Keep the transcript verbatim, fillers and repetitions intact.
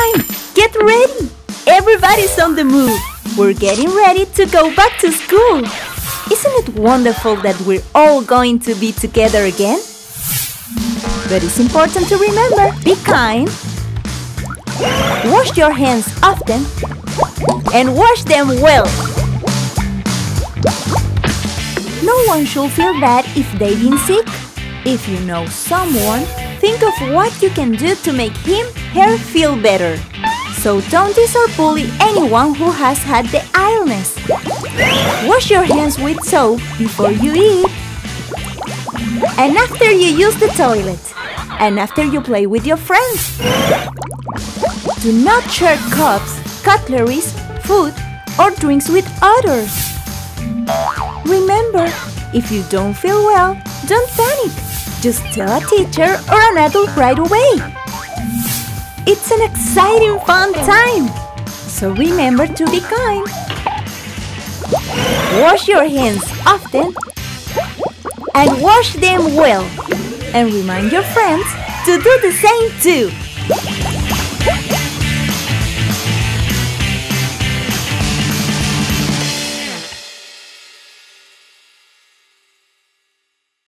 time! Get ready! Everybody's on the move! We're getting ready to go back to school! Isn't it wonderful that we're all going to be together again? But it's important to remember, be kind, wash your hands often, and wash them well. No one should feel bad if they've been sick. If you know someone, think of what you can do to make him, her feel better. So don't tease or bully anyone who has had the illness. Wash your hands with soap before you eat, and after you use the toilet, and after you play with your friends. Do not share cups, cutleries, food, or drinks with others. Remember, if you don't feel well, don't panic. Just tell a teacher or an adult right away. It's an exciting, fun time. So remember to be kind. Wash your hands often and wash them well. And remind your friends to do the same too.